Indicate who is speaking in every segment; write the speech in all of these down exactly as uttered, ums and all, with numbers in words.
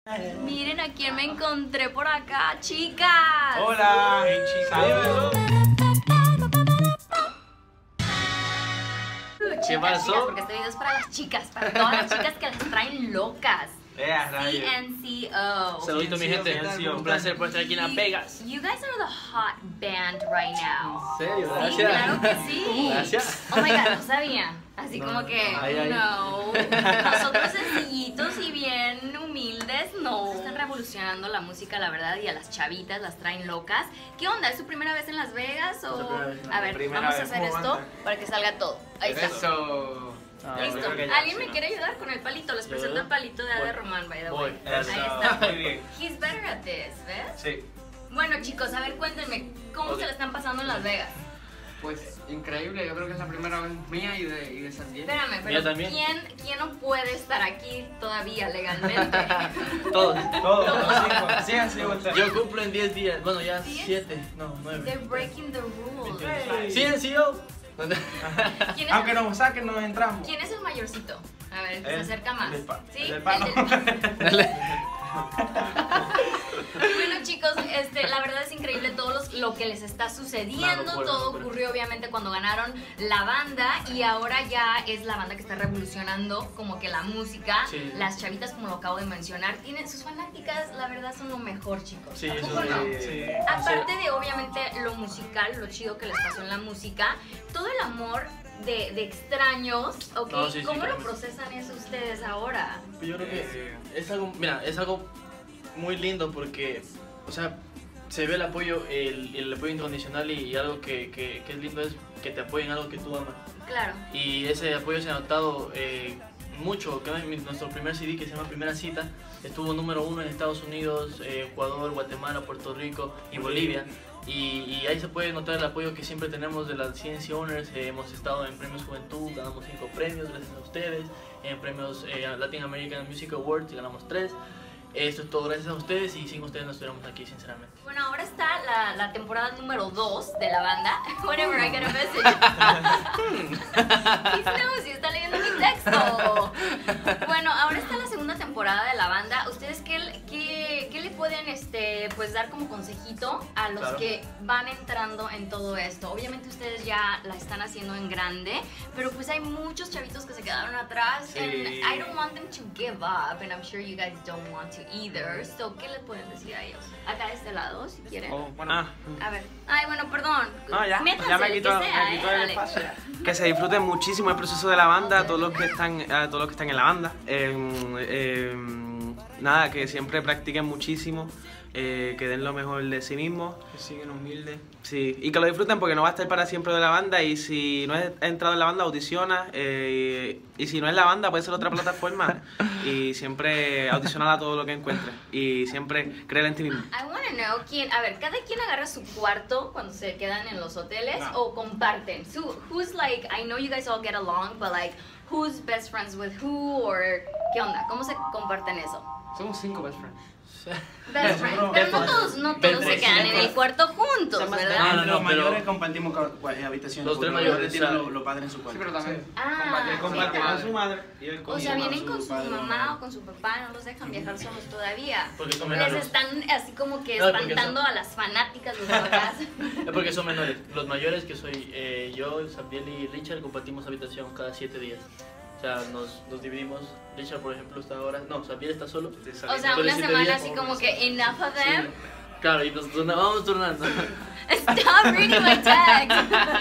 Speaker 1: Miren a quién me encontré por acá, chicas.
Speaker 2: Hola, hey, chicas.
Speaker 1: ¿Qué pasó? Porque este video es para las chicas, para todas las chicas que las traen locas. C N C O.
Speaker 3: Saludito mi gente, un placer por estar aquí en Las Vegas.
Speaker 1: You guys are the hot band right now.
Speaker 3: ¿En serio?
Speaker 1: Sí,
Speaker 3: Gracias.
Speaker 1: claro que sí.
Speaker 3: Gracias.
Speaker 1: Oh my god, no sabía. Así
Speaker 3: No,
Speaker 1: como que,
Speaker 3: ay, ay.
Speaker 1: no. Nosotros sencillitos y bien humildes, no. Están revolucionando la música, la verdad, y a las chavitas las traen locas. ¿Qué onda? ¿Es su primera vez en Las Vegas? O... A ver,
Speaker 2: Primera
Speaker 1: vamos a
Speaker 2: vez.
Speaker 1: hacer esto para que salga todo. Ahí está.
Speaker 2: Eso.
Speaker 3: Ah,
Speaker 1: Listo.
Speaker 3: creo que ya,
Speaker 1: ¿Alguien
Speaker 3: sí,
Speaker 1: me
Speaker 3: ¿no?
Speaker 1: quiere ayudar con el palito? Les
Speaker 3: Yo,
Speaker 1: presento
Speaker 3: yo.
Speaker 1: el palito de Ada
Speaker 3: Voy.
Speaker 1: Román, by the
Speaker 3: Voy.
Speaker 1: way.
Speaker 2: Eso.
Speaker 1: Ahí está.
Speaker 2: Muy bien.
Speaker 1: He's better at this, ¿ves?
Speaker 2: Sí.
Speaker 1: Bueno, chicos, a ver, cuéntenme, ¿cómo
Speaker 3: Ok.
Speaker 1: se la están pasando en Las Vegas?
Speaker 4: Pues increíble, yo creo que es la primera vez mía y de, y de Santiago.
Speaker 1: Espérame,
Speaker 3: Yo
Speaker 1: pero
Speaker 3: también.
Speaker 1: ¿quién, ¿quién no puede estar aquí todavía legalmente?
Speaker 3: Todos.
Speaker 2: Todos. Sí, así gusta.
Speaker 3: Yo cumplo en diez días, bueno ya
Speaker 1: ¿Diez?
Speaker 3: siete, no, nueve.
Speaker 1: They're breaking the rules.
Speaker 3: Sí, en sí yo.
Speaker 1: ¿Quién es,
Speaker 2: Aunque nos saquen, nos entramos.
Speaker 1: ¿Quién es el mayorcito? A ver, el que se
Speaker 2: El-
Speaker 1: acerca más.
Speaker 2: el del pa-
Speaker 1: ¿Sí?
Speaker 2: el del palo.
Speaker 1: El del- Bueno, chicos, este, la verdad es increíble todo los- lo que les está sucediendo.
Speaker 3: Una locura,
Speaker 1: Todo
Speaker 3: una locura.
Speaker 1: ocurrió obviamente cuando ganaron la banda y ahora ya es la banda que está revolucionando como que la música.
Speaker 3: Sí.
Speaker 1: Las chavitas, como lo acabo de mencionar, tienen sus fanáticas, la verdad son lo mejor, chicos.
Speaker 3: Sí,
Speaker 1: ¿A
Speaker 3: eso
Speaker 1: poco no?
Speaker 3: sí, sí.
Speaker 1: Aparte de obviamente lo musical, lo chido que les pasó en la música, todo el amor de, de extraños, ¿ok?
Speaker 3: No, sí, sí,
Speaker 1: ¿Cómo
Speaker 3: claro.
Speaker 1: lo procesan eso ustedes ahora?
Speaker 3: Yo creo que
Speaker 2: Eh,
Speaker 3: es algo, mira, es algo muy lindo porque, o sea, se ve el apoyo, el, el apoyo incondicional y, y algo que, que, que es lindo es que te apoyen en algo que tú amas.
Speaker 1: Claro.
Speaker 3: Y ese apoyo se ha notado eh, mucho. Que mi- nuestro primer C D, que se llama Primera Cita, estuvo número uno en Estados Unidos, eh, Ecuador, Guatemala, Puerto Rico y Bolivia. Y, y ahí se puede notar el apoyo que siempre tenemos de las C N C Owners. Eh, hemos estado en Premios Juventud, ganamos cinco premios gracias a ustedes. En Premios eh, Latin American Music Awards ganamos tres. Esto es todo gracias a ustedes y sin ustedes no estuviéramos aquí, sinceramente.
Speaker 1: Bueno, ahora está la, la temporada número dos de la banda. Whenever I get a message. He's nosy, está leyendo mi texto. Bueno, ahora está la segunda temporada de la banda. ¿Ustedes qué, qué, qué le pueden este, pues, dar como consejito a los
Speaker 3: Claro.
Speaker 1: que van entrando en todo esto? Obviamente ustedes ya la están haciendo en grande, pero pues hay muchos chavitos que se quedaron atrás.
Speaker 2: Sí.
Speaker 1: And I don't want them to give up, and I'm sure you guys don't want to either. So, ¿qué le pueden decir a ellos? Acá de este lado, si quieren.
Speaker 2: Oh, bueno.
Speaker 1: A ver. Ay, bueno, perdón.
Speaker 2: No, ya,
Speaker 1: Métanse,
Speaker 2: ya me
Speaker 1: el
Speaker 2: quito,
Speaker 1: que sea,
Speaker 2: me quito
Speaker 1: eh,
Speaker 2: el
Speaker 1: dale.
Speaker 2: espacio. Que se disfruten muchísimo el proceso de la banda, todos los que están, eh, todos los que están en la banda. Eh, eh, nada, que siempre practiquen muchísimo, eh, que den lo mejor de sí mismos.
Speaker 5: Que siguen humildes.
Speaker 2: Sí, y que lo disfruten porque no va a estar para siempre de la banda. Y si no has entrado en la banda, audiciona. Eh, y si no es la banda, puede ser otra plataforma. Y siempre audiciona a todo lo que encuentres. Y siempre créele en ti mismo.
Speaker 1: I wanna know quién, a ver, cada quien agarra su cuarto cuando se quedan en los hoteles
Speaker 2: No.
Speaker 1: o comparten. So, who's like, I know you guys all get along, but like, who's best friends with who or qué onda? ¿Cómo se comparten eso?
Speaker 4: Somos cinco best friends.
Speaker 1: Best friends, pero no todos, no todos se quedan en el cuarto juntos,
Speaker 3: No,
Speaker 1: ¿verdad?
Speaker 3: no, no,
Speaker 5: los
Speaker 3: pero-
Speaker 5: mayores compartimos ca- cua- habitación.
Speaker 3: Los tres
Speaker 5: porque
Speaker 3: mayores,
Speaker 5: tienen
Speaker 3: o sea,
Speaker 5: los, los padres en su
Speaker 4: Sí,
Speaker 5: cuarto.
Speaker 4: pero también.
Speaker 1: Ah,
Speaker 5: Él comparte
Speaker 1: sí,
Speaker 5: con
Speaker 1: no.
Speaker 5: su madre y él
Speaker 1: O
Speaker 5: con
Speaker 1: sea,
Speaker 5: su-
Speaker 1: vienen con su
Speaker 5: padre o
Speaker 1: mamá
Speaker 5: madre.
Speaker 1: o con su papá, no los dejan viajar solos todavía.
Speaker 3: Porque son
Speaker 1: Les
Speaker 3: menores.
Speaker 1: están así como que
Speaker 3: No, porque
Speaker 1: espantando
Speaker 3: son-
Speaker 1: a las fanáticas de los papás.
Speaker 3: Es porque son menores. Los mayores, que soy eh, yo, Sabiel y Richard, compartimos habitación cada siete días. O sea, nos, nos dividimos. Richard, por ejemplo, está ahora. No, Sabiel está solo.
Speaker 1: O sea,
Speaker 3: Entonces,
Speaker 1: una
Speaker 3: siete
Speaker 1: semana
Speaker 3: días,
Speaker 1: así
Speaker 3: como-
Speaker 1: como que enough of them.
Speaker 3: Claro, y nos turna- vamos turnando.
Speaker 1: Stop reading my text.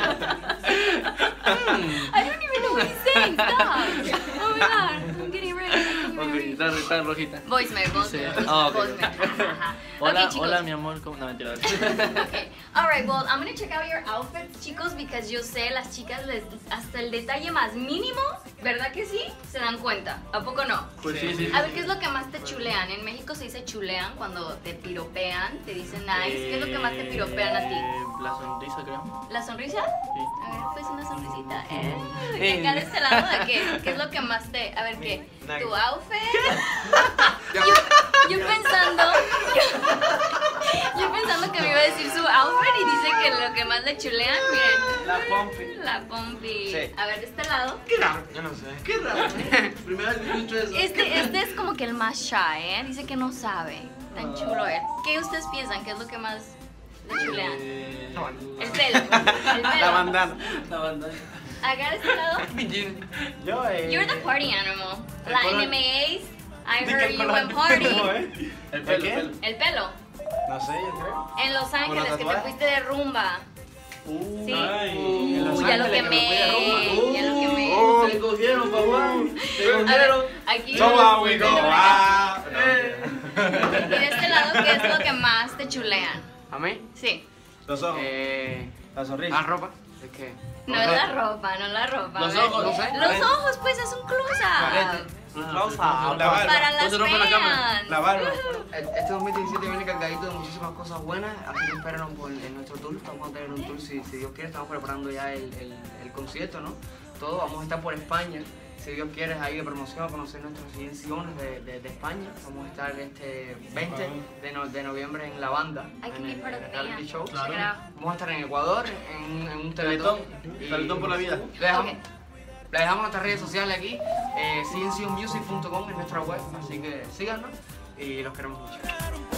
Speaker 1: I don't even know what he's saying. Stop. Oh my god. I'm getting ready. I'm getting
Speaker 3: Ok,
Speaker 1: ready.
Speaker 3: está, está rojita.
Speaker 1: Voicemail, voicemail.
Speaker 3: Sí. Ah, ok.
Speaker 1: voicemail. Ajá.
Speaker 3: Hola,
Speaker 1: Ok, chicos.
Speaker 3: hola, mi amor. ¿Cómo? No, mentira.
Speaker 1: Okay. Alright, well, I'm gonna check out your outfits, chicos, because yo sé, las chicas, les, hasta el detalle más mínimo, ¿verdad que sí? Se dan cuenta. ¿A poco no?
Speaker 3: Pues sí, sí.
Speaker 1: A ver, ¿qué es lo que más te chulean? En México se dice chulean cuando te piropean, te dicen nice. ¿Qué es lo que más te piropean a ti?
Speaker 3: Eh, La sonrisa, creo.
Speaker 1: ¿La sonrisa?
Speaker 3: Sí.
Speaker 1: A ver, pues una sonrisita. Eh, y acá de este lado, ¿de qué? ¿Qué es lo que más te...? A ver, ¿qué?
Speaker 2: Nice.
Speaker 1: ¿Tu outfit? Yo, yo pensando... Yo, yo pensando que me iba a decir su outfit y dice que lo que más le chulean, miren.
Speaker 2: La La Pompi.
Speaker 1: La Pompi.
Speaker 5: Sí.
Speaker 1: A ver, de este lado.
Speaker 5: Qué raro. Yo no sé.
Speaker 3: Qué raro, ¿eh? Primera vez que escucho eso.
Speaker 1: Este, este es como que el más shy, ¿eh? Dice que no sabe. Tan chulo él. ¿Qué ustedes piensan? ¿Qué es lo que más le chulean?
Speaker 3: Eh,
Speaker 1: El pelo. El
Speaker 2: La
Speaker 1: pelo.
Speaker 2: bandana.
Speaker 3: La banda.
Speaker 1: Acá de este lado.
Speaker 5: Yo, eh.
Speaker 1: You're the party animal.
Speaker 3: El
Speaker 1: La
Speaker 3: color-
Speaker 1: M M As. I
Speaker 5: ¿De
Speaker 1: heard
Speaker 5: qué
Speaker 1: you
Speaker 5: color?
Speaker 1: went party.
Speaker 5: ¿Cómo, eh?
Speaker 3: El
Speaker 5: ¿El
Speaker 3: pelo,
Speaker 5: qué?
Speaker 3: el pelo.
Speaker 1: El pelo.
Speaker 5: No sé, yo creo.
Speaker 1: En Los Ángeles, que te
Speaker 5: tatuajes?
Speaker 1: fuiste de rumba.
Speaker 5: Uh,
Speaker 1: Sí.
Speaker 5: ay, en Los
Speaker 1: Uh, ya lo
Speaker 5: Ángeles, que me fui de
Speaker 1: quemé.
Speaker 5: rumba.
Speaker 1: Ya lo quemé.
Speaker 5: Uh,
Speaker 3: Te cogieron, papá. Te
Speaker 1: A ver,
Speaker 3: cogieron.
Speaker 1: aquí.
Speaker 5: So how we go.
Speaker 1: Y
Speaker 5: Ah.
Speaker 1: de este lado, ¿qué es lo que más te chulean?
Speaker 4: ¿A mí?
Speaker 1: Sí.
Speaker 5: Los ojos.
Speaker 4: Eh,
Speaker 5: La sonrisa.
Speaker 4: la ropa. Es que.
Speaker 1: No es la ropa, no es la ropa.
Speaker 3: Los
Speaker 1: a ver.
Speaker 3: ojos,
Speaker 4: no sé.
Speaker 1: Los ojos, pues es un close-up.
Speaker 2: Close
Speaker 3: Ah,
Speaker 2: up.
Speaker 5: La barba.
Speaker 1: Para
Speaker 3: No
Speaker 1: las
Speaker 3: se rompe la cámara.
Speaker 1: fans.
Speaker 5: La barba.
Speaker 4: Este dos mil diecisiete viene cargadito de muchísimas cosas buenas, así que espérenos por en nuestro tour. Vamos a tener un tour si, si Dios quiere, estamos preparando ya el, el, el concierto, ¿no? Todo, vamos a estar por España, si Dios quiere, ahí de promoción, a conocer nuestras residencias de, de, de España. Vamos a estar este veinte de, no- de noviembre en La Banda,
Speaker 1: I can
Speaker 4: en
Speaker 1: be
Speaker 4: el,
Speaker 1: part of
Speaker 4: en el
Speaker 1: the
Speaker 4: reality
Speaker 1: band.
Speaker 4: show.
Speaker 1: Check it out.
Speaker 4: Vamos a estar en Ecuador, en, en un teletón.
Speaker 3: Teletón,
Speaker 4: y-
Speaker 3: Teletón por la vida.
Speaker 4: Le dejamos,
Speaker 1: Ok.
Speaker 4: le dejamos nuestras redes sociales aquí, eh, c n c music punto com es nuestra web, así que síganos y los queremos mucho.